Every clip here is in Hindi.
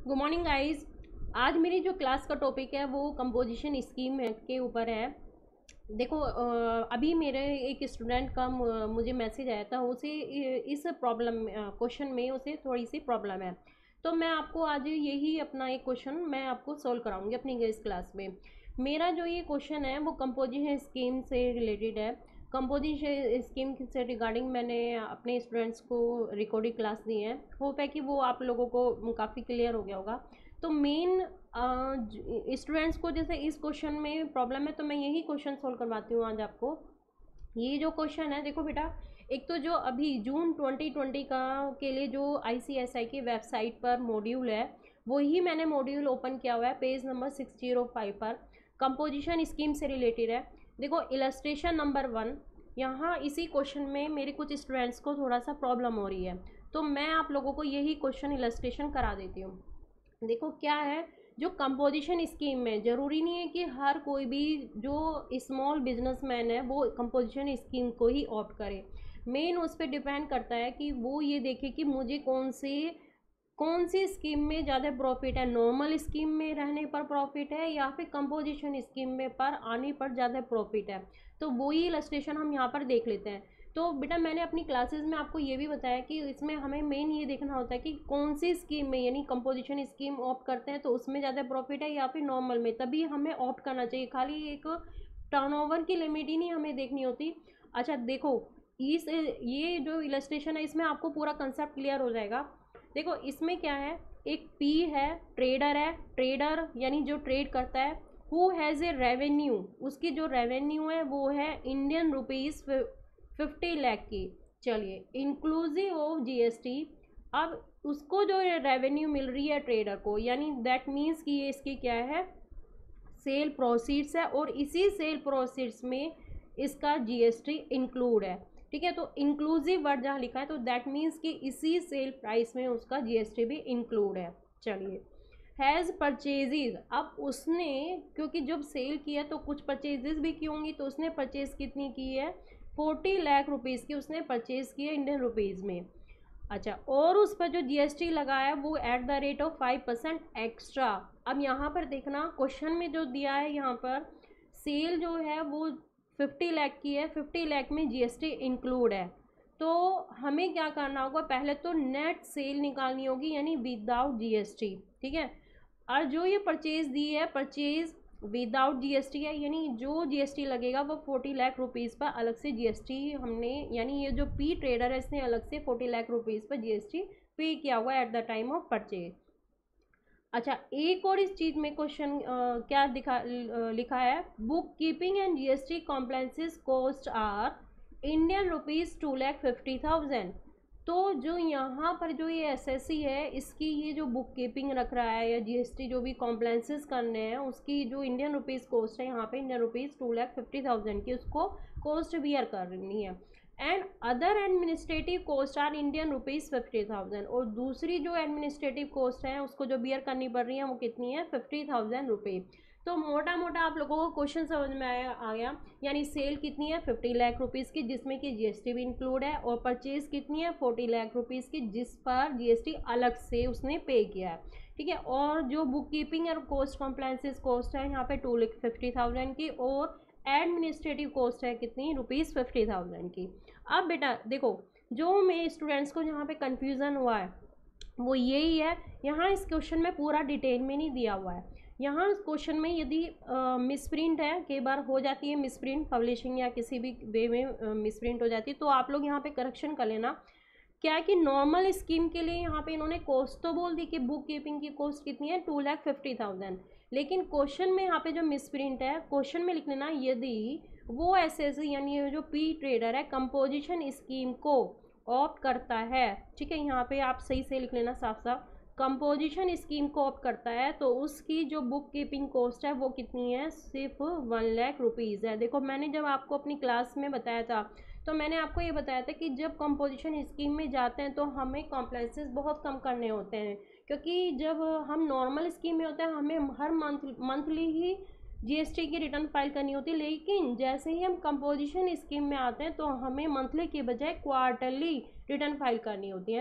Good morning guys. आज मेरी जो क्लास का टॉपिक है वो कंपोजिशन स्कीम के ऊपर है। देखो अभी मेरे एक स्टूडेंट का मुझे मैसेज आया था, उसे इस प्रॉब्लम क्वेश्चन में उसे थोड़ी सी प्रॉब्लम है। तो मैं आपको आज यही अपना एक क्वेश्चन मैं आपको सॉल्व कराऊंगी अपनी इस क्लास में। मेरा जो ये क्वेश्चन है वो कंपोजिशन स्कीम से रिलेटेड है। कंपोजिशन स्कीम से रिगार्डिंग मैंने अपने स्टूडेंट्स को रिकॉर्डिंग क्लास दी है। होप है कि वो आप लोगों को काफ़ी क्लियर हो गया होगा। तो मेन स्टूडेंट्स को जैसे इस क्वेश्चन में प्रॉब्लम है, तो मैं यही क्वेश्चन सॉल्व करवाती हूँ आज आपको। ये जो क्वेश्चन है, देखो बेटा, एक तो जो अभी जून 2020 का के लिए जो ICSI की वेबसाइट पर मॉड्यूल है, वही मैंने मॉड्यूल ओपन किया हुआ है पेज नंबर 605 पर। कंपोजिशन स्कीम से रिलेटेड है। देखो इलस्ट्रेशन नंबर 1, यहाँ इसी क्वेश्चन में मेरे कुछ स्टूडेंट्स को थोड़ा सा प्रॉब्लम हो रही है, तो मैं आप लोगों को यही क्वेश्चन इलस्ट्रेशन करा देती हूँ। देखो क्या है, जो कंपोजिशन स्कीम में ज़रूरी नहीं है कि हर कोई भी जो स्मॉल बिजनेसमैन है वो कंपोजिशन स्कीम को ही ऑप्ट करे। मेन उस पर डिपेंड करता है कि वो ये देखे कि मुझे कौन सी स्कीम में ज़्यादा प्रॉफिट है, नॉर्मल स्कीम में रहने पर प्रॉफिट है या फिर कंपोजिशन स्कीम में पर आने पर ज़्यादा प्रॉफिट है। तो वही इलस्ट्रेशन हम यहाँ पर देख लेते हैं। तो बेटा मैंने अपनी क्लासेस में आपको ये भी बताया कि इसमें हमें मेन ये देखना होता है कि कौन सी स्कीम में, यानी कंपोजिशन स्कीम ऑप्ट करते हैं तो उसमें ज़्यादा प्रॉफिट है या फिर नॉर्मल में, तभी हमें ऑप्ट करना चाहिए। खाली एक टर्नओवर की लिमिट ही नहीं हमें देखनी होती। अच्छा देखो, इस ये जो इलस्ट्रेशन है इसमें आपको पूरा कंसेप्ट क्लियर हो जाएगा। देखो इसमें क्या है, एक पी है, ट्रेडर है, ट्रेडर यानी जो ट्रेड करता है। हु हैज़ ए रेवेन्यू, उसकी जो रेवेन्यू है वो है इंडियन रुपीज़ 50 लाख की। चलिए इंक्लूसिव ऑफ GST। अब उसको जो रेवेन्यू मिल रही है ट्रेडर को, यानी दैट मीन्स कि ये इसकी क्या है, सेल प्रोसीड्स है, और इसी सेल प्रोसीड्स में इसका GST इंक्लूड है। ठीक है, तो इंक्लूसिव वर्ड जहाँ लिखा है तो दैट मीन्स कि इसी सेल प्राइस में उसका GST भी इंक्लूड है। चलिए हैज़ परचेजेज, अब उसने क्योंकि जब सेल किया तो कुछ परचेजेज भी की होंगी, तो उसने परचेज कितनी की है, 40 लाख रुपीज़ की उसने परचेज की है इंडियन रुपीज़ में। अच्छा, और उस पर जो GST लगा है वो at the rate of 5% extra. अब यहाँ पर देखना क्वेश्चन में जो दिया है, यहाँ पर सेल जो है वो 50 लाख की है, 50 लाख में GST इंक्लूड है। तो हमें क्या करना होगा, पहले तो नेट सेल निकालनी होगी यानी विदाउट GST। ठीक है, और जो ये परचेज दी है, परचेज विदाउट GST है, यानी जो GST लगेगा वो 40 लाख रुपीज़ पर अलग से GST हमने, यानी ये जो पी ट्रेडर है इसने अलग से 40 लाख रुपीज़ पर GST पे किया हुआ at the time of purchase. अच्छा, एक और इस चीज़ में क्वेश्चन क्या लिखा है, book keeping and GST compliances cost are Indian rupees 2,50,000। तो जो यहाँ पर जो ये SSC है, इसकी ये जो बुक कीपिंग रख रहा है या GST जो भी कॉम्प्लाइंसेस करने हैं, उसकी जो इंडियन रुपीज़ कॉस्ट है यहाँ पे इंडियन रुपीज़ 2,50,000 की उसको कॉस्ट बियर करनी है। And other administrative cost are Indian rupees 50,000, और दूसरी जो एडमिनिस्ट्रेटिव कॉस्ट है उसको जो बियर करनी पड़ रही है वो कितनी है, 50,000 रुपये। तो मोटा मोटा आप लोगों को क्वेश्चन समझ में आ गया। यानी सेल कितनी है, 50 लाख रुपीज़ की, जिसमें कि GST भी इंक्लूड है, और परचेज कितनी है, 40 लाख रुपीज़ की, जिस पर GST अलग से उसने पे किया है। ठीक है, और जो बुक कीपिंग और कॉस्ट कॉम्प्लाइंसेस कॉस्ट है यहाँ पे 2,50,000 की, और एडमिनिस्ट्रेटिव कॉस्ट है कितनी, रुपीज़ 50,000 की। अब बेटा देखो, जो मेरे स्टूडेंट्स को यहाँ पे कन्फ्यूज़न हुआ है वो यही है, यहाँ इस क्वेश्चन में पूरा डिटेल में नहीं दिया हुआ है। यहाँ इस क्वेश्चन में यदि मिसप्रिंट है, कई बार हो जाती है मिसप्रिंट, पब्लिशिंग या किसी भी वे में मिसप्रिंट हो जाती है, तो आप लोग यहाँ पे करेक्शन कर लेना। क्या है कि नॉर्मल स्कीम के लिए यहाँ पे इन्होंने कॉस्ट तो बोल दी कि बुक कीपिंग की कॉस्ट कितनी है, 2,50,000, लेकिन क्वेश्चन में यहाँ पे जो मिसप्रिंट है, क्वेश्चन में लिख लेना यदि वो SSC यानी जो पी ट्रेडर है कंपोजिशन स्कीम को ऑप्ट करता है। ठीक है, यहाँ पे आप सही से लिख लेना साफ साफ, कंपोजिशन स्कीम को ऑप्ट करता है तो उसकी जो बुक कीपिंग कॉस्ट है वो कितनी है, सिर्फ 1 लाख रुपीज़ है। देखो मैंने जब आपको अपनी क्लास में बताया था तो मैंने आपको ये बताया था कि जब कंपोजिशन स्कीम में जाते हैं तो हमें कॉम्प्लाइंसेस बहुत कम करने होते हैं, क्योंकि जब हम नॉर्मल स्कीम में होते हैं हमें हर मंथली ही GST की रिटर्न फाइल करनी होती है, लेकिन जैसे ही हम कंपोजिशन स्कीम में आते हैं तो हमें मंथली के बजाय क्वार्टरली रिटर्न फाइल करनी होती है ना।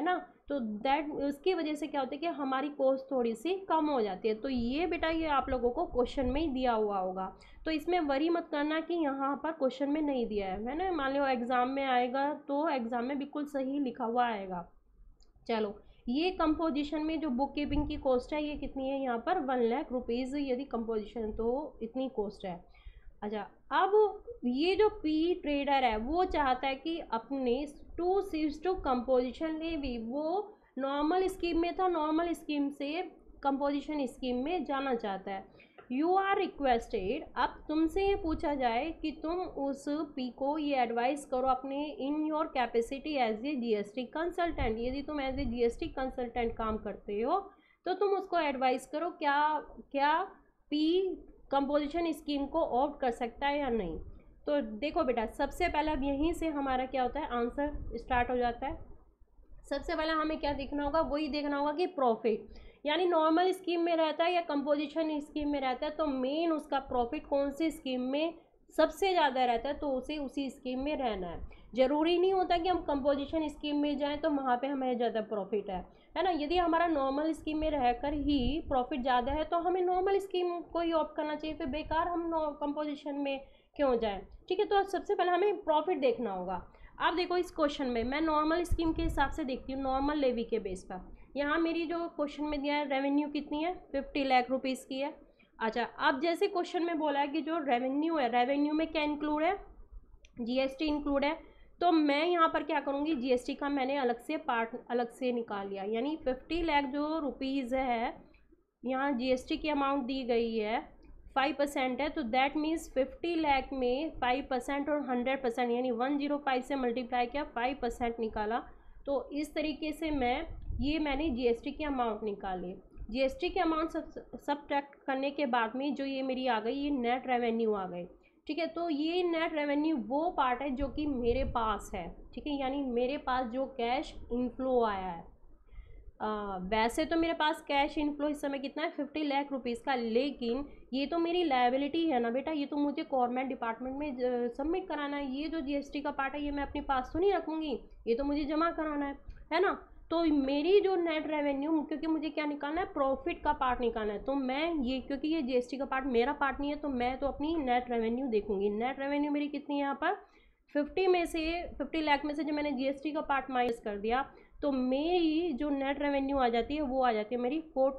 तो दैट उसकी वजह से क्या होता है कि हमारी कॉस्ट थोड़ी सी कम हो जाती है। तो ये बेटा ये आप लोगों को क्वेश्चन में ही दिया हुआ होगा, तो इसमें वरी मत करना कि यहाँ पर क्वेश्चन में नहीं दिया है ना। मान लो एग्ज़ाम में आएगा तो एग्ज़ाम में बिल्कुल सही लिखा हुआ आएगा। चलो, ये कंपोजिशन में जो बुक कीपिंग की कॉस्ट है ये कितनी है यहाँ पर 1,00,000 रुपीज़ यदि कंपोजिशन, तो इतनी कॉस्ट है। अच्छा, अब ये जो पी ट्रेडर है वो चाहता है कि अपने टू सीट्स टू कंपोजिशन ले भी, वो नॉर्मल स्कीम में था, नॉर्मल स्कीम से कंपोजिशन स्कीम में जाना चाहता है। यू आर रिक्वेस्टेड, अब तुमसे ये पूछा जाए कि तुम उस पी को ये एडवाइस करो अपने in your capacity as a GST consultant, यदि तुम एज ए जीएसटी कंसल्टेंट काम करते हो तो तुम उसको एडवाइस करो क्या क्या पी कंपोजिशन स्कीम को ऑप्ट कर सकता है या नहीं। तो देखो बेटा, सबसे पहले अब यहीं से हमारा क्या होता है, आंसर स्टार्ट हो जाता है। सबसे पहले हमें क्या देखना होगा, वही देखना होगा कि प्रॉफिट यानी नॉर्मल स्कीम में रहता है या कंपोजिशन स्कीम में रहता है, तो मेन उसका प्रॉफिट कौन सी स्कीम में सबसे ज़्यादा रहता है तो उसे उसी स्कीम में रहना है। ज़रूरी नहीं होता कि हम कंपोजिशन स्कीम में जाएं तो वहाँ पे हमें ज़्यादा प्रॉफिट है ना। यदि हमारा नॉर्मल स्कीम में रहकर ही प्रॉफिट ज़्यादा है तो हमें नॉर्मल स्कीम को ही ऑप्ट करना चाहिए, फिर बेकार हम कंपोजिशन में क्यों जाएं। ठीक है, तो सबसे पहले हमें प्रॉफिट देखना होगा। अब देखो, इस क्वेश्चन में मैं नॉर्मल स्कीम के हिसाब से देखती हूँ, नॉर्मल लेवी के बेस पर। यहाँ मेरी जो क्वेश्चन में दिया है रेवेन्यू कितनी है, 50 लाख रुपीज़ की है। अच्छा, अब जैसे क्वेश्चन में बोला है कि जो रेवेन्यू है, रेवेन्यू में क्या इंक्लूड है, जीएसटी इंक्लूड है। तो मैं यहाँ पर क्या करूँगी, जीएसटी का मैंने अलग से पार्ट अलग से निकाल लिया, यानी 50 लाख जो रुपीज़ है, यहाँ जीएसटी की अमाउंट दी गई है 5% है, तो दैट मीन्स 50 लाख में 5% और 100% यानी 105 से मल्टीप्लाई किया, 5% निकाला। तो इस तरीके से मैंने जीएसटी की अमाउंट निकाली। जीएसटी की अमाउंट सब्ट्रैक्ट करने के बाद में जो ये मेरी आ गई, ये नेट रेवेन्यू आ गई। ठीक है, तो ये नेट रेवेन्यू वो पार्ट है जो कि मेरे पास है। ठीक है, यानी मेरे पास जो कैश इनफ्लो आया है। वैसे तो मेरे पास कैश इनफ्लो इस समय कितना है 50 लाख रुपीज़ का, लेकिन ये तो मेरी लायबिलिटी है ना बेटा, ये तो मुझे गवर्नमेंट डिपार्टमेंट में सबमिट कराना है। ये जो जीएसटी का पार्ट है ये मैं अपने पास तो नहीं रखूँगी, ये तो मुझे जमा कराना है ना। तो मेरी जो नेट रेवेन्यू, क्योंकि मुझे क्या निकालना है, प्रॉफिट का पार्ट निकालना है, तो मैं ये, क्योंकि ये जीएसटी का पार्ट मेरा पार्ट नहीं है, तो मैं तो अपनी नेट रेवेन्यू देखूँगी। नेट रेवेन्यू मेरी कितनी है यहाँ पर 50 लाख में से जो मैंने जीएसटी का पार्ट माइनस कर दिया, तो मेरी जो नेट रेवेन्यू आ जाती है वो आ जाती है मेरी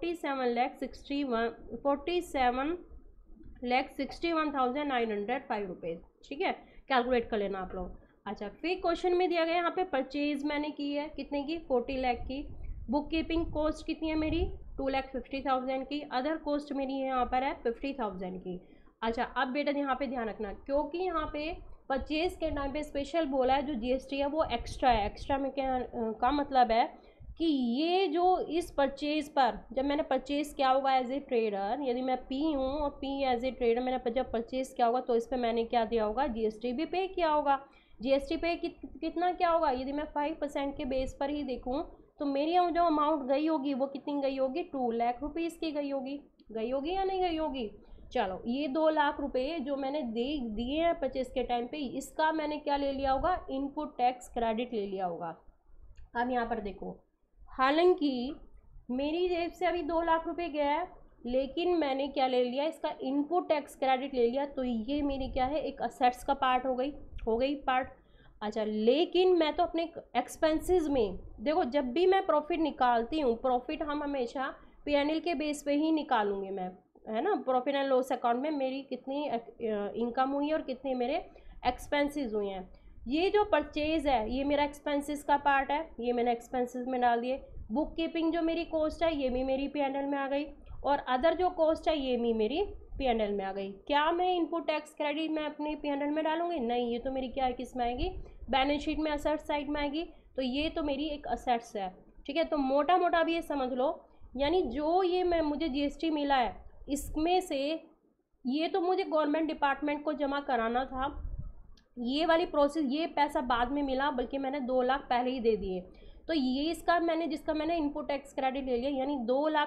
47,61,905 रुपीज़। ठीक है, कैलकुलेट कर लेना आप लोग। अच्छा, फिर क्वेश्चन में दिया गया यहाँ पे परचेज मैंने की है कितने की, 40 लाख की। बुक कीपिंग कॉस्ट कितनी है मेरी, 2,50,000 की। अदर कॉस्ट मेरी यहाँ पर है 50,000 की। अच्छा, अब बेटा यहाँ पे ध्यान रखना, क्योंकि यहाँ पे परचेज के टाइम पे स्पेशल बोला है जो जीएसटी है वो एक्स्ट्रा है। एक्स्ट्रा में क्या का मतलब है कि ये जो इस परचेज पर जब मैंने परचेज किया होगा एज ए ट्रेडर, यदि मैं पी हूँ और पी एज ए ट्रेडर मैंने जब परचेज किया होगा तो इस पर मैंने क्या दिया होगा, जीएसटी भी पे किया होगा। जीएसटी पे कितना क्या होगा, यदि मैं 5% के बेस पर ही देखूँ तो मेरी जो अमाउंट गई होगी वो कितनी गई होगी, 2 लाख रुपीज़ की गई होगी या नहीं गई होगी। चलो, ये 2 लाख रुपए जो मैंने दिए हैं परचेस के टाइम पे, इसका मैंने क्या ले लिया होगा, इनपुट टैक्स क्रेडिट ले लिया होगा। अब यहाँ पर देखो, हालांकि मेरी जेब से अभी 2 लाख रुपए गया है, लेकिन मैंने क्या ले लिया, इसका इनपुट टैक्स क्रेडिट ले लिया, तो ये मेरी क्या है, एक असेट्स का पार्ट हो गई पार्ट। अच्छा, लेकिन मैं तो अपने एक्सपेंसेस में देखो, जब भी मैं प्रॉफिट निकालती हूँ, प्रॉफिट हम हमेशा पीएनएल के बेस पे ही निकालूंगी मैं, है ना। प्रॉफिट एंड लॉस अकाउंट में मेरी कितनी इनकम हुई है और कितने मेरे एक्सपेंसेस हुए हैं। ये जो परचेज है ये मेरा एक्सपेंसेस का पार्ट है, ये मैंने एक्सपेंसेस में डाल दिए। बुक कीपिंग जो मेरी कॉस्ट है ये भी मेरी पीएनएल में आ गई, और अदर जो कॉस्ट है ये भी मेरी पीएनएल में आ गई। क्या मैं इनपुट टैक्स क्रेडिट मैं अपनी पीएनएल में डालूंगी, नहीं, ये तो मेरी क्या है, किस में आएगी, बैलेंस शीट में असेट साइड में आएगी। तो ये तो मेरी एक असेट्स है। ठीक है, तो मोटा मोटा अब ये समझ लो, यानी जो ये मुझे जीएसटी मिला है इसमें से ये तो मुझे गवर्नमेंट डिपार्टमेंट को जमा कराना था, ये वाली प्रोसेस, ये पैसा बाद में मिला, बल्कि मैंने 2 लाख पहले ही दे दिए। तो ये इसका मैंने जिसका मैंने इनपुट टैक्स क्रेडिट ले लिया, यानी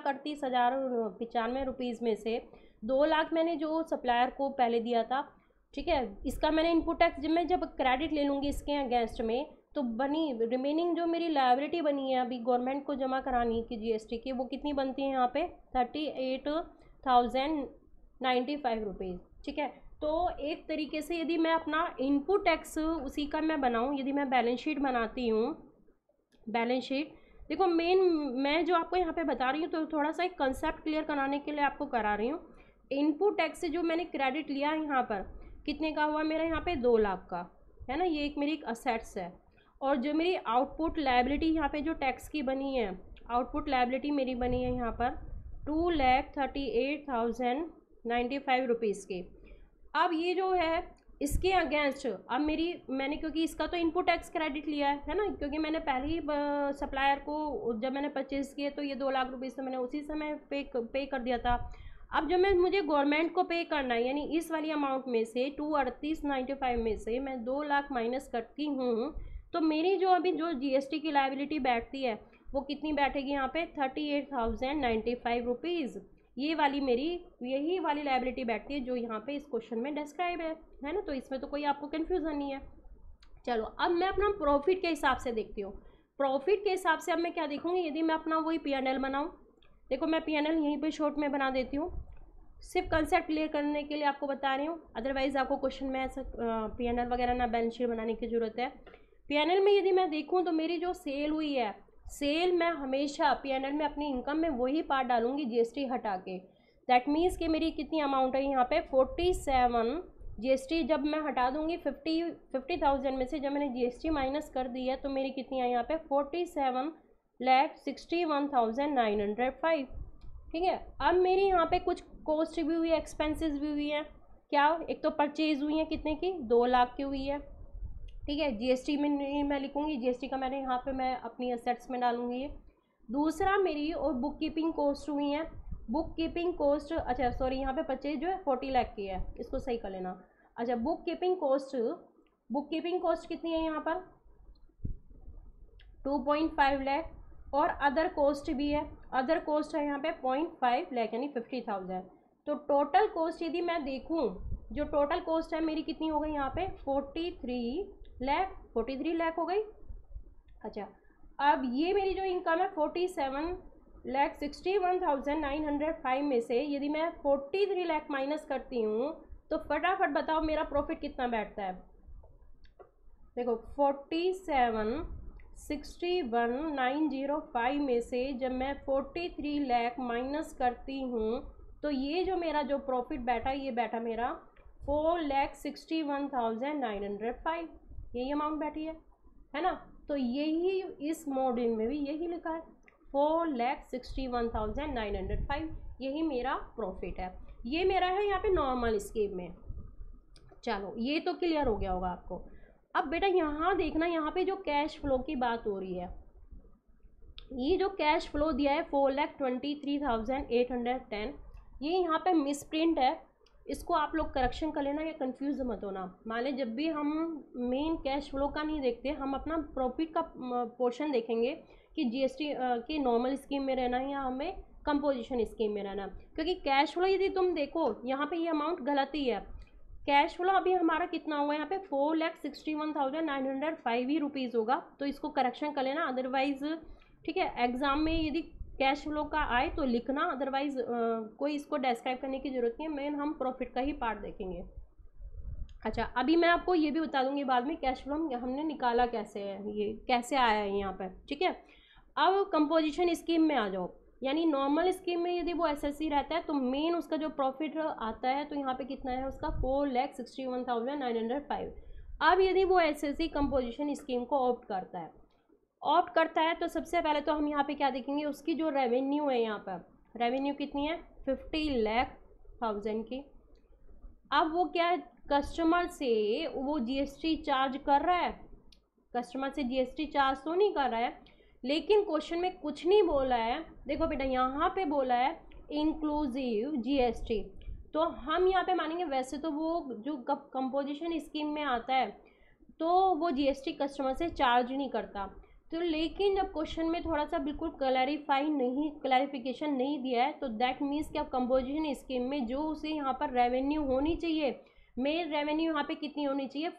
2,38,095 रुपीज़ में से 2 लाख मैंने जो सप्लायर को पहले दिया था। ठीक है, इसका मैंने इनपुट टैक्स जब क्रेडिट ले लूँगी इसके अगेंस्ट में, तो बनी रिमेनिंग जो मेरी लायबिलिटी बनी है अभी गवर्नमेंट को जमा करानी की जीएसटी की, वो कितनी बनती है यहाँ पे 38,095 रुपीज़। ठीक है, तो एक तरीके से यदि मैं अपना इनपुट टैक्स उसी का मैं बनाऊँ, यदि मैं बैलेंस शीट बनाती हूँ, बैलेंस शीट देखो मेन मैं जो आपको यहाँ पे बता रही हूँ तो थोड़ा सा एक कंसेप्ट क्लियर कराने के लिए आपको करा रही हूँ। इनपुट टैक्स से जो मैंने क्रेडिट लिया है यहाँ पर कितने का हुआ मेरा यहाँ पे 2 लाख का, है ना, ये एक मेरी एक असेट्स है। और जो मेरी आउटपुट लायबिलिटी यहाँ पे जो टैक्स की बनी है, आउटपुट लायबिलिटी मेरी बनी है यहाँ पर 2,38,095 रुपीज़ की। अब ये जो है इसके अगेंस्ट अब मैंने क्योंकि इसका तो इनपुट टैक्स क्रेडिट लिया है ना, क्योंकि मैंने पहले ही सप्लायर को जब मैंने परचेज़ किए तो ये 2 लाख रुपीज़ तो मैंने उसी समय पे कर दिया था। अब जब मुझे गवर्नमेंट को पे करना है, यानी इस वाली अमाउंट में से 238,95 में से मैं 2 लाख माइनस करती हूँ, तो मेरी जो अभी जो जीएसटी की लायबिलिटी बैठती है वो कितनी बैठेगी यहाँ पे 38,095 रुपीज़। ये वाली मेरी यही वाली लायबिलिटी बैठती है जो यहाँ पे इस क्वेश्चन में डिस्क्राइब है ना, तो इसमें तो कोई आपको कन्फ्यूज़न नहीं है। चलो अब मैं अपना प्रॉफिट के हिसाब से देखती हूँ। प्रॉफिट के हिसाब से अब मैं क्या देखूँगी, यदि मैं अपना वही P&L बनाऊँ, देखो मैं P&L यहीं पे शॉर्ट में बना देती हूँ, सिर्फ कंसेप्ट क्लियर करने के लिए आपको बता रही हूँ, अदरवाइज़ आपको क्वेश्चन में ऐसा P&L वगैरह ना बैलेंस शीट बनाने की ज़रूरत है। P&L में यदि मैं देखूँ तो मेरी जो सेल हुई है, सेल मैं हमेशा P&L में अपनी इनकम में वही पार्ट डालूंगी जीएसटी हटा के। दैट मीन्स कि मेरी कितनी अमाउंट है यहाँ पे 47, जीएसटी जब मैं हटा दूंगी 50,000 में से जब मैंने जीएसटी माइनस कर दी है तो मेरी कितनी है यहाँ पे 47,61,905। ठीक है, अब मेरी यहाँ पे कुछ कॉस्ट भी हुई है, एक्सपेंसेस भी हुई है। क्या, एक तो परचेज हुई है कितने की 2 लाख की हुई है। ठीक है, जीएसटी में नहीं मैं लिखूँगी, जीएसटी का मैंने यहाँ पे मैं अपनी असेट्स में डालूँगी। दूसरा मेरी और बुक कीपिंग कॉस्ट हुई है, बुक कीपिंग कॉस्ट, अच्छा सॉरी यहाँ पे परचेज जो है 40 लाख की है, इसको सही कर लेना। अच्छा बुक कीपिंग कॉस्ट कितनी है यहाँ पर 2.5 लाख, और अदर कॉस्ट भी है, अदर कॉस्ट है यहाँ पे 0.5 लाख यानी 50,000। तो टोटल कॉस्ट यदि मैं देखूँ, जो टोटल कॉस्ट है मेरी कितनी हो गई यहाँ पे 43 लाख हो गई। अच्छा अब ये मेरी जो इनकम है 47,61,905 में से यदि मैं 43 लाख माइनस करती हूँ तो फटाफट बताओ मेरा प्रॉफिट कितना बैठता है। देखो 47,61,905 में से जब मैं 43 लाख माइनस करती हूँ तो ये जो मेरा जो प्रॉफिट बैठा ये बैठा मेरा 4,61,905, यही अमाउंट बैठी है ना। तो यही इस मॉड्यूल में भी यही लिखा है 4,61,905, यही मेरा प्रॉफिट है। ये मेरा है यहाँ पे नॉर्मल स्कीम में। चलो ये तो क्लियर हो गया होगा आपको। अब बेटा यहाँ देखना, यहाँ पे जो कैश फ्लो की बात हो रही है, ये जो कैश फ्लो दिया है 4,23,810, ये यहाँ पे मिस प्रिंट है, इसको आप लोग करेक्शन कर लेना या कंफ्यूज मत होना। मान लें जब भी हम मेन कैश फ्लो का नहीं देखते, हम अपना प्रॉफिट का पोर्शन देखेंगे कि जीएसटी की नॉर्मल स्कीम में रहना है या हमें कंपोजिशन स्कीम में रहना, क्योंकि कैश फ्लो यदि तुम देखो यहाँ पे ये अमाउंट गलत ही है। कैश फ्लो अभी हमारा कितना हुआ यहाँ पे 4,61,905 ही रुपीज़ होगा, तो इसको करेक्शन कर लेना, अदरवाइज ठीक है एग्जाम में यदि कैश फ्लो का आए तो लिखना, अदरवाइज कोई इसको डिस्क्राइब करने की ज़रूरत नहीं है, मेन हम प्रॉफिट का ही पार्ट देखेंगे। अच्छा अभी मैं आपको ये भी बता दूंगी बाद में कैश फ्लो हमने निकाला कैसे है, ये कैसे आया है यहाँ पर। ठीक है, अब कंपोजिशन स्कीम में आ जाओ, यानी नॉर्मल स्कीम में यदि वो एसएससी रहता है तो मेन उसका जो प्रॉफिट आता है तो यहाँ पे कितना है उसका 4,61,905। अब यदि वो एसएससी कंपोजिशन स्कीम को ऑप्ट करता है तो सबसे पहले तो हम यहाँ पे क्या देखेंगे, उसकी जो रेवेन्यू है, यहाँ पर रेवेन्यू कितनी है 50 लाख की। अब वो क्या कस्टमर से वो जीएसटी चार्ज कर रहा है, कस्टमर से जीएसटी चार्ज तो नहीं कर रहा है, लेकिन क्वेश्चन में कुछ नहीं बोला है। देखो बेटा यहाँ पे बोला है इंक्लूसिव जीएसटी, तो हम यहाँ पे मानेंगे वैसे तो वो जो कंपोजिशन स्कीम में आता है तो वो जीएसटी कस्टमर से चार्ज नहीं करता, तो लेकिन जब क्वेश्चन में थोड़ा सा बिल्कुल क्लैरिफिकेशन नहीं दिया है तो दैट मीन्स कि अब कंपोजिशन स्कीम में जो उसे यहाँ पर रेवेन्यू होनी चाहिए मेन रेवेन्यू यहाँ पे कितनी होनी चाहिए,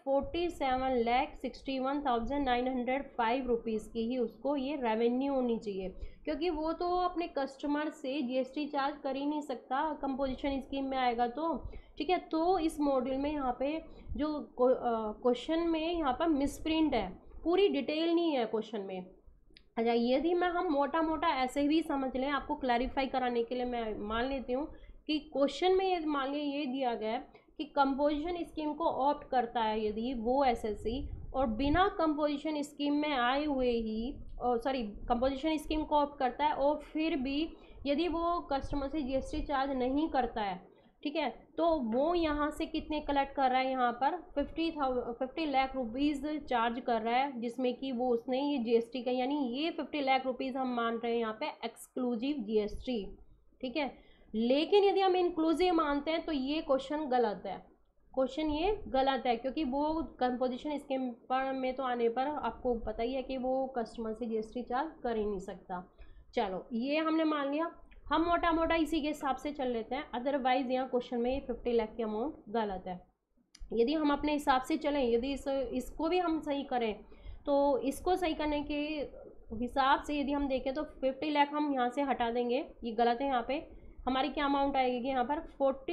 47,61,905 रुपीज़ की ही उसको ये रेवेन्यू होनी चाहिए, क्योंकि वो तो अपने कस्टमर से जीएसटी चार्ज कर ही नहीं सकता कंपोजिशन स्कीम में आएगा तो। ठीक है, तो इस मॉड्यूल में यहाँ पे जो क्वेश्चन में यहाँ पर मिसप्रिंट है, पूरी डिटेल नहीं है क्वेश्चन में। अच्छा, यदि मैं हम मोटा मोटा ऐसे भी समझ लें, आपको क्लैरिफाई कराने के लिए मैं मान लेती हूँ कि क्वेश्चन में ये मान लिया ये दिया गया है कि कंपोजिशन स्कीम को ऑप्ट करता है यदि वो एसएससी, और बिना कंपोजिशन स्कीम में आए हुए ही सॉरी कंपोजिशन स्कीम को ऑप्ट करता है और फिर भी यदि वो कस्टमर से जीएसटी चार्ज नहीं करता है, ठीक है, तो वो यहाँ से कितने कलेक्ट कर रहा है, यहाँ पर 50 लाख रुपीज़ चार्ज कर रहा है, जिसमें कि वो उसने ये जीएसटी का, यानी ये 50 लाख रुपीज़ हम मान रहे हैं यहाँ पे एक्सक्लूसिव जीएसटी। ठीक है, लेकिन यदि हम इंक्लूसिव मानते हैं तो ये क्वेश्चन गलत है, क्वेश्चन ये गलत है, क्योंकि वो कंपोजिशन स्कीम पर में तो आने पर आपको पता ही है कि वो कस्टमर से जीएसटी चार्ज कर ही नहीं सकता। चलो ये हमने मान लिया, हम मोटा मोटा इसी के हिसाब से चल लेते हैं, अदरवाइज यहाँ क्वेश्चन में 50 लाख की अमाउंट गलत है। यदि हम अपने हिसाब से चलें, यदि इसको भी हम सही करें, तो इसको सही करने के हिसाब से यदि हम देखें तो 50 लाख हम यहाँ से हटा देंगे, ये गलत है, यहाँ पे हमारी क्या अमाउंट आएगी यहाँ पर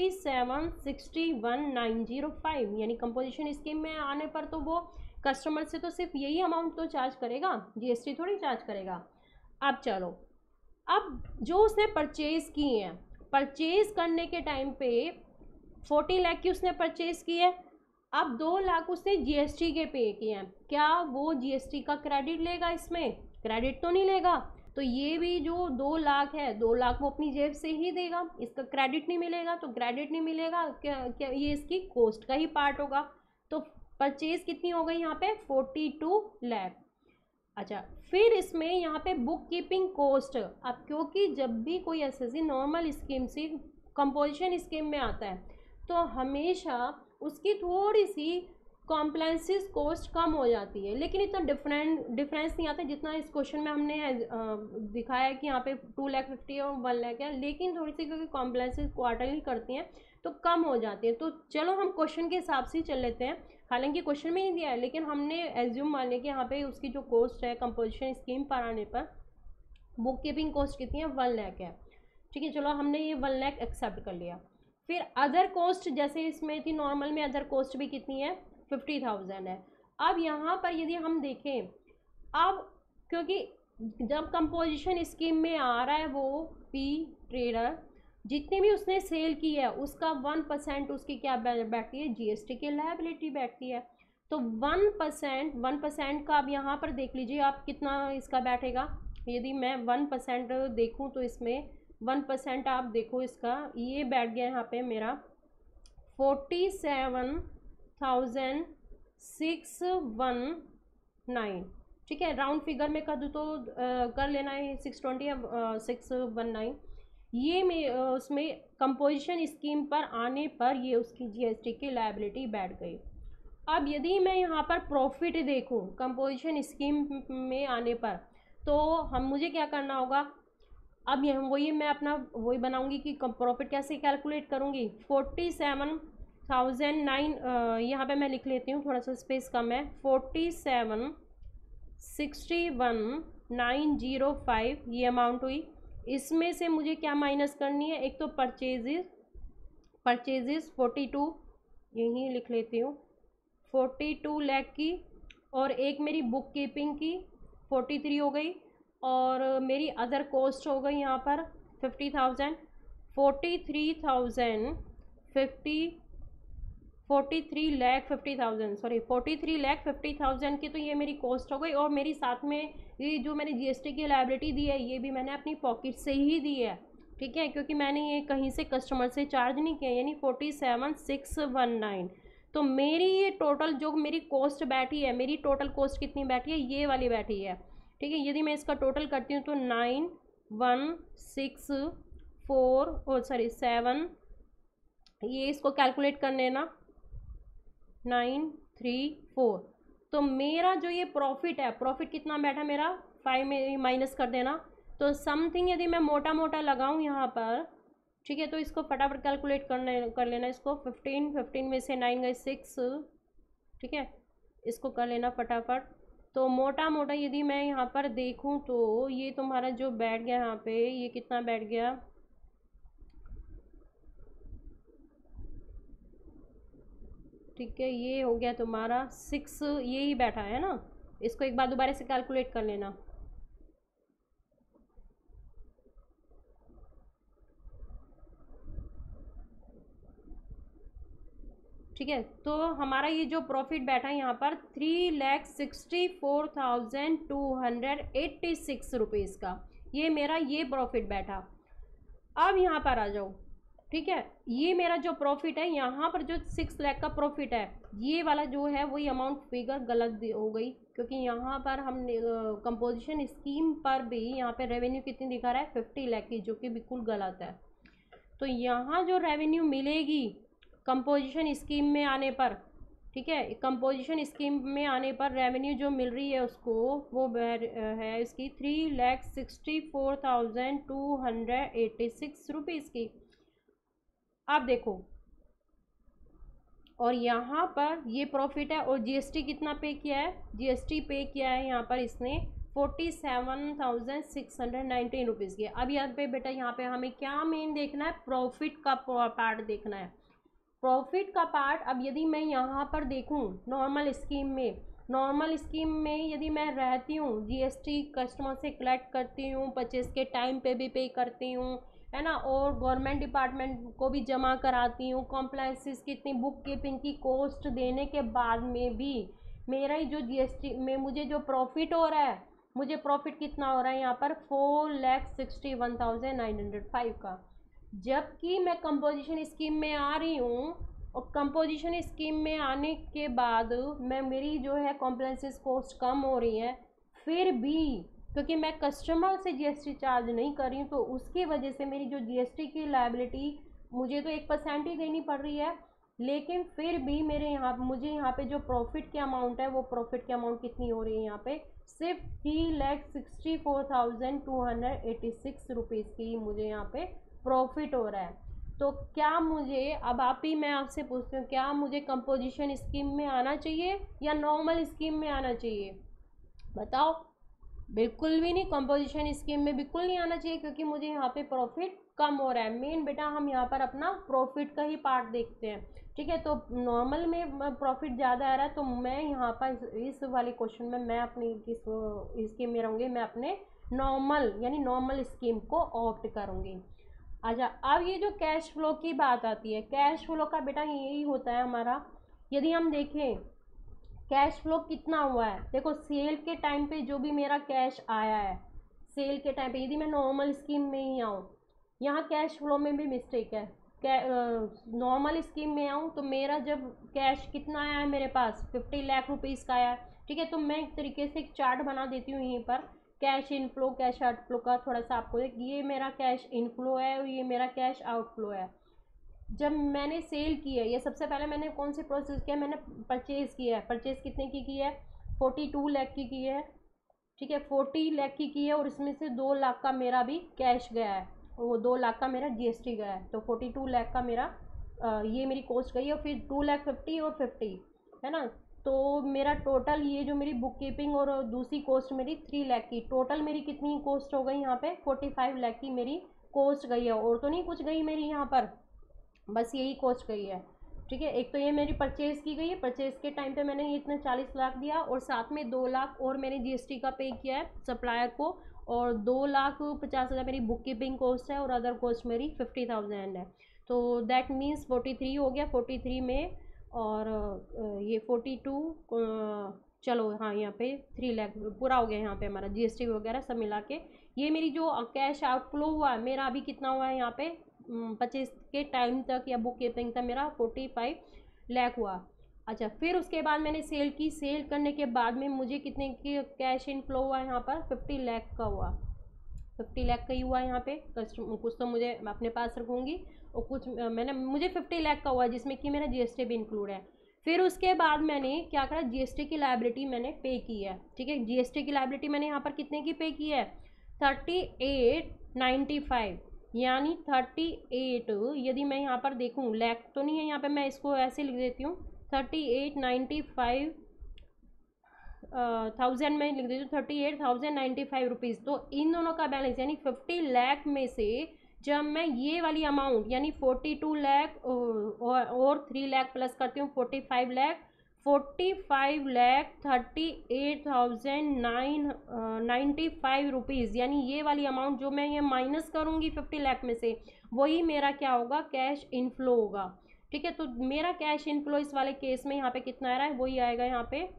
47,61,905, यानी कंपोजिशन स्कीम में आने पर तो वो कस्टमर से तो सिर्फ यही अमाउंट तो चार्ज करेगा, जीएसटी थोड़ी चार्ज करेगा। अब चलो, अब जो उसने परचेज़ की है, परचेज़ करने के टाइम पे 40 लाख की उसने परचेज़ की है, अब 2 लाख उसने जीएसटी के पे किए हैं, क्या वो जीएसटी का क्रेडिट लेगा, इसमें क्रेडिट तो नहीं लेगा, तो ये भी जो 2 लाख है, 2 लाख वो अपनी जेब से ही देगा, इसका क्रेडिट नहीं मिलेगा, तो क्रेडिट नहीं मिलेगा क्या ये इसकी कॉस्ट का ही पार्ट होगा, तो परचेज़ कितनी हो गई यहाँ पे 42 लाख। अच्छा, फिर इसमें यहाँ पे बुक कीपिंग कॉस्ट, अब क्योंकि जब भी कोई एसएससी नॉर्मल स्कीम से कंपोजिशन स्कीम में आता है तो हमेशा उसकी थोड़ी सी कॉम्प्लाइंसिस कॉस्ट कम हो जाती है, लेकिन इतना डिफरेंस नहीं आता जितना इस क्वेश्चन में हमने दिखाया है कि यहाँ पे 2,50,000 और 1 लाख है, लेकिन थोड़ी सी क्योंकि कॉम्प्लाइंसिस क्वार्टरली करती हैं तो कम हो जाती है। तो चलो हम क्वेश्चन के हिसाब से ही चल लेते हैं, हालांकि क्वेश्चन में नहीं दिया है, लेकिन हमने एज्यूम मान लिया कि यहाँ पे उसकी जो कॉस्ट है कंपोजिशन स्कीम पर आने पर बुक कीपिंग कॉस्ट कितनी है 1 लाख है। ठीक है, चलो हमने ये 1 लाख एक्सेप्ट कर लिया। फिर अदर कॉस्ट जैसे इसमें थी नॉर्मल में, अदर कॉस्ट भी कितनी है 50,000 है। अब यहाँ पर यदि हम देखें, अब क्योंकि जब कंपोजिशन स्कीम में आ रहा है वो पी ट्रेडर जितनी भी उसने सेल की है उसका 1% उसकी क्या बैठती है, जीएसटी की लायबिलिटी बैठती है, तो 1% का अब यहाँ पर देख लीजिए आप कितना इसका बैठेगा। यदि मैं 1% देखूँ तो इसमें 1% आप देखो इसका ये बैठ गया यहाँ पे मेरा 47,619। ठीक है, राउंड फिगर में कर दूँ तो कर लेना है 620 या 619, ये में उसमें कंपोजिशन स्कीम पर आने पर ये उसकी जीएसटी की लायबिलिटी बैठ गई। अब यदि मैं यहाँ पर प्रॉफिट देखूँ कंपोजिशन स्कीम में आने पर, तो मुझे क्या करना होगा, अब यह वही मैं अपना वही बनाऊंगी कि प्रॉफिट कैसे कैलकुलेट करूँगी। 47,009 यहाँ पे मैं लिख लेती हूँ, थोड़ा सा स्पेस कम है, 47,61,905 ये अमाउंट हुई। इसमें से मुझे क्या माइनस करनी है, एक तो परचेजेस 42 यहीं लिख लेती हूँ 42 लाख की, और एक मेरी बुक कीपिंग की 43 हो गई, और मेरी अदर कॉस्ट हो गई यहाँ पर 50,000 43,50,000 की, तो ये मेरी कॉस्ट हो गई, और मेरी साथ में ये जो मैंने जीएसटी की लायबिलिटी दी है ये भी मैंने अपनी पॉकेट से ही दी है। ठीक है, क्योंकि मैंने ये कहीं से कस्टमर से चार्ज नहीं किया, यानी 47,619। तो मेरी ये टोटल जो मेरी कॉस्ट बैठी है, मेरी टोटल कॉस्ट कितनी बैठी है, ये वाली बैठी है। ठीक है, यदि मैं इसका टोटल करती हूँ तो 7, ये इसको कैलकुलेट कर लेना 934, तो मेरा जो ये प्रॉफिट है, प्रॉफिट कितना बैठा मेरा 5 में माइनस कर देना, तो समथिंग यदि मैं मोटा मोटा लगाऊँ यहाँ पर ठीक है, तो इसको फटाफट कैलकुलेट कर लेना। इसको 15 में से 9 गए 6, ठीक है, इसको कर लेना फटाफट। तो मोटा मोटा यदि मैं यहाँ पर देखूँ तो ये तुम्हारा जो बैठ गया यहाँ पे, ये कितना बैठ गया, ठीक है, ये हो गया तुम्हारा 6, ये ही बैठा है ना। इसको एक बार दोबारा से कैलकुलेट कर लेना। ठीक है, तो हमारा ये जो प्रॉफिट बैठा है यहाँ पर 3,64,286 का, ये मेरा ये प्रॉफिट बैठा। अब यहाँ पर आ जाओ, ठीक है, ये मेरा जो प्रॉफिट है यहाँ पर जो 6 लाख का प्रॉफिट है, ये वाला जो है वही अमाउंट फिगर गलत हो गई, क्योंकि यहाँ पर हमने कंपोजिशन स्कीम पर भी यहाँ पे रेवेन्यू कितनी दिखा रहा है 50 लाख की, जो कि बिल्कुल गलत है। तो यहाँ जो रेवेन्यू मिलेगी कंपोजिशन स्कीम में आने पर, ठीक है, कंपोजिशन स्कीम में आने पर रेवेन्यू जो मिल रही है उसको, वो है इसकी 3,64,286 रुपीज़ की। आप देखो, और यहाँ पर ये प्रॉफिट है, और जीएसटी कितना पे किया है, जीएसटी पे किया है यहाँ पर इसने 47,619 रुपीज़ की। अब यहाँ पे बेटा, यहाँ पे हमें क्या मेन देखना है, प्रॉफिट का पार्ट देखना है, प्रॉफिट का पार्ट। अब यदि मैं यहाँ पर देखूँ नॉर्मल स्कीम में, नॉर्मल स्कीम में यदि मैं रहती हूँ, जीएसटी कस्टमर से कलेक्ट करती हूँ, परचेज के टाइम पे भी पे करती हूँ, है ना, और गवर्नमेंट डिपार्टमेंट को भी जमा कराती हूँ, कॉम्प्लाइंसेस की इतनी बुक कीपिंग की कॉस्ट देने के बाद में भी मेरा ही जो जीएसटी में मुझे जो प्रॉफिट हो रहा है, मुझे प्रॉफिट कितना हो रहा है यहाँ पर 4,61,905 का। जबकि मैं कंपोजिशन स्कीम में आ रही हूँ, और कंपोजिशन स्कीम में आने के बाद मैं मेरी जो है कॉम्प्लाइंसेस कॉस्ट कम हो रही है, फिर भी क्योंकि मैं कस्टमर से जीएसटी चार्ज नहीं कर रही हूँ, तो उसकी वजह से मेरी जो जीएसटी की लायबिलिटी मुझे तो 1% ही देनी पड़ रही है, लेकिन फिर भी मेरे मुझे यहाँ पे जो प्रॉफिट की अमाउंट है, वो प्रॉफिट की अमाउंट कितनी हो रही है यहाँ पे, सिर्फ 3,64,286 रुपीज़ की मुझे यहाँ पे प्रॉफिट हो रहा है। तो क्या मुझे, अब आप ही, मैं आपसे पूछती हूँ, क्या मुझे कंपोजिशन स्कीम में आना चाहिए या नॉर्मल स्कीम में आना चाहिए, बताओ। बिल्कुल भी नहीं, कंपोजिशन स्कीम में बिल्कुल नहीं आना चाहिए, क्योंकि मुझे यहाँ पे प्रॉफिट कम हो रहा है। मेन बेटा हम यहाँ पर अपना प्रॉफिट का ही पार्ट देखते हैं, ठीक है। तो नॉर्मल में प्रॉफिट ज़्यादा आ रहा है, तो मैं यहाँ पर इस वाले क्वेश्चन में मैं अपनी किस स्कीम में रहूँगी, मैं अपने नॉर्मल यानी नॉर्मल स्कीम को ऑप्ट करूँगी। अच्छा, अब ये जो कैश फ्लो की बात आती है, कैश फ्लो का बेटा यही होता है हमारा, यदि हम देखें कैश फ्लो कितना हुआ है, देखो सेल के टाइम पे जो भी मेरा कैश आया है, सेल के टाइम पे यदि मैं नॉर्मल स्कीम में ही आऊँ, यहाँ कैश फ्लो में भी मिस्टेक है। नॉर्मल स्कीम में आऊँ तो मेरा जब कैश कितना आया है मेरे पास 50 लाख रुपीज़ का आया है, ठीक है। तो मैं एक तरीके से एक चार्ट बना देती हूँ यहीं पर, कैश इनफ्लो कैश आउटफ्लो का, थोड़ा सा आपको ये मेरा कैश इनफ्लो है और ये मेरा कैश आउटफ्लो है। जब मैंने सेल की है, ये सबसे पहले मैंने कौन सी प्रोसेस किया, मैंने परचेज़ किया है। परचेज़ कितने की है, 42 लाख की है, ठीक है, 40 लाख की है, और इसमें से 2 लाख का मेरा भी कैश गया है, वो 2 लाख का मेरा जीएसटी गया है, तो 42 लाख का मेरा ये मेरी कॉस्ट गई है, और फिर 2,50,000 और 50, है ना। तो मेरा टोटल ये जो मेरी बुक कीपिंग और दूसरी कॉस्ट मेरी 3 लाख की, टोटल मेरी कितनी कॉस्ट हो गई यहाँ पे 45 लाख की मेरी कॉस्ट गई है, और तो नहीं कुछ गई मेरी यहाँ पर, बस यही कॉस्ट गई है, ठीक है। एक तो ये मेरी परचेज़ की गई है, परचेज़ के टाइम पे मैंने ये इतने 40 लाख दिया, और साथ में 2 लाख और मैंने जीएसटी का पे किया है सप्लायर को, और 2,50,000 मेरी बुक कीपिंग कॉस्ट है, और अदर कॉस्ट मेरी 50,000 है। तो दैट मीन्स 43 हो गया, 43 में, और ये 42 चलो हाँ, यहाँ पे 3 लाख पूरा हो गया यहाँ पे हमारा जीएसटी वगैरह सब मिला के। ये मेरी जो कैश आउटफ्लो हुआ है मेरा अभी कितना हुआ है यहाँ पे 25 के टाइम तक या बुक कीपिंग तक मेरा 45 लाख हुआ। अच्छा, फिर उसके बाद मैंने सेल की, सेल करने के बाद में मुझे कितने की कैश इनफ्लो हुआ यहाँ पर 50 लाख का हुआ, 50 लाख का ही हुआ यहाँ पे। कुछ तो मुझे अपने पास रखूँगी, और कुछ मुझे 50 लाख का हुआ, जिसमें कि मेरा जीएसटी भी इंक्लूड है। फिर उसके बाद मैंने क्या करा, जीएसटी की लायबिलिटी मैंने पे की है, ठीक है। जीएसटी की लायबिलिटी मैंने यहाँ पर कितने की पे की है 3895, यानी 38, यदि मैं यहाँ पर देखूँ, लैख तो नहीं है यहाँ पे, मैं इसको ऐसे लिख देती हूँ 3895 थाउजेंड में लिख देती हूँ 38,095 रुपीज़। तो इन दोनों का बैलेंस यानी 50 लाख में से जब मैं ये वाली अमाउंट यानी 42 लाख और 3 लाख प्लस करती हूँ 45 लाख, 45,38,995 रुपीज़, यानी ये वाली अमाउंट जो मैं ये माइनस करूँगी 50 लाख में से, वही मेरा क्या होगा, कैश इनफ्लो होगा। ठीक है, तो मेरा कैश इनफ्लो इस वाले केस में यहाँ पे कितना आ रहा है, वही आएगा यहाँ पे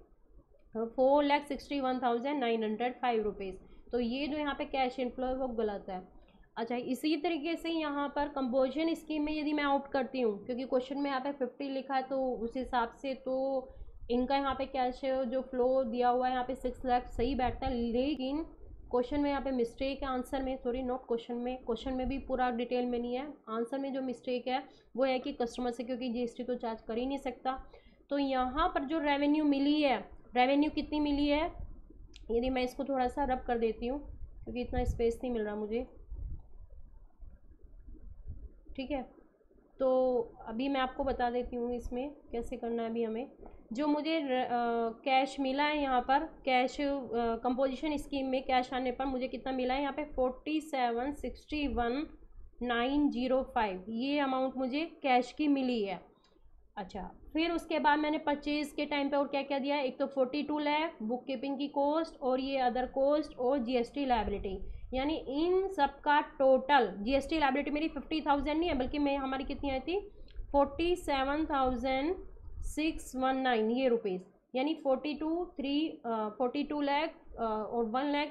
4,61,905 रुपीज़। तो ये जो यहाँ पे कैश इनफ्लो है वो गलत है। अच्छा, इसी तरीके से यहाँ पर कंपोजिशन स्कीम में यदि मैं आउट करती हूँ, क्योंकि क्वेश्चन में यहाँ पे 50 लिखा है तो उस हिसाब से तो इनका यहाँ पे कैश जो फ्लो दिया हुआ है यहाँ पे 6 लाख सही बैठता है, लेकिन क्वेश्चन में यहाँ पे मिस्टेक है आंसर में, सॉरी नॉट क्वेश्चन में भी पूरा डिटेल में नहीं है, आंसर में जो मिस्टेक है वो है कि कस्टमर से, क्योंकि जीएसटी तो चार्ज कर ही नहीं सकता। तो यहाँ पर जो रेवेन्यू मिली है, रेवेन्यू कितनी मिली है, यदि मैं इसको थोड़ा सा रब कर देती हूँ क्योंकि इतना स्पेस नहीं मिल रहा मुझे। ठीक है, तो अभी मैं आपको बता देती हूँ इसमें कैसे करना है। अभी हमें जो मुझे कैश मिला है यहाँ पर, कैश कंपोजिशन स्कीम में कैश आने पर मुझे कितना मिला है यहाँ पे 47,61,905, ये अमाउंट मुझे कैश की मिली है। अच्छा, फिर उसके बाद मैंने परचेज़ के टाइम पे और क्या क्या दिया है, एक तो 42 लाख बुक कीपिंग की कॉस्ट और ये अदर कॉस्ट और जीएसटी लायबिलिटी, यानी इन सब का टोटल जीएसटी लायबिलिटी मेरी 50,000 नहीं है बल्कि मैं हमारी कितनी आई थी 47,619 ये रुपीज़, यानी 42 लाख और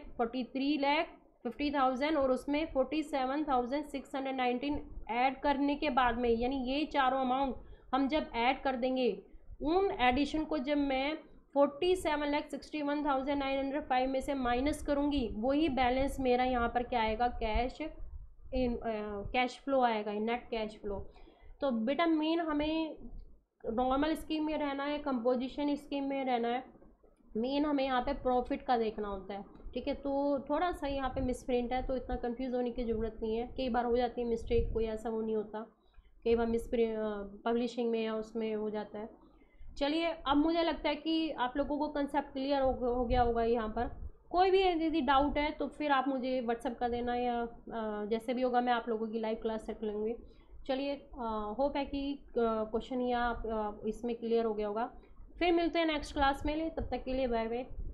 1,43,50,000 और उसमें 47,619 ऐड करने के बाद में, यानी ये चारों अमाउंट हम जब ऐड कर देंगे, उन एडिशन को जब मैं 47,61,905 में से माइनस करूँगी, वही बैलेंस मेरा यहाँ पर क्या आएगा, कैश फ्लो आएगा, नेट कैश फ्लो। तो बेटा मेन हमें नॉर्मल स्कीम में रहना है, कंपोजिशन स्कीम में रहना है, मेन हमें यहाँ पे प्रॉफिट का देखना होता है। ठीक है, तो थोड़ा सा यहाँ पे मिसप्रिंट है तो इतना कंफ्यूज होने की ज़रूरत नहीं है, कई बार हो जाती है मिस्टेक, कोई ऐसा वो नहीं होता, कई बार पब्लिशिंग में या उसमें हो जाता है। चलिए, अब मुझे लगता है कि आप लोगों को कंसेप्ट क्लियर हो गया होगा। यहाँ पर कोई भी यदि डाउट है तो फिर आप मुझे व्हाट्सअप कर देना या जैसे भी होगा मैं आप लोगों की लाइव क्लास रख लूँगी। चलिए, होप है कि क्वेश्चन या इसमें क्लियर हो गया होगा। फिर मिलते हैं नेक्स्ट क्लास में, तब तक के लिए बाय बाय।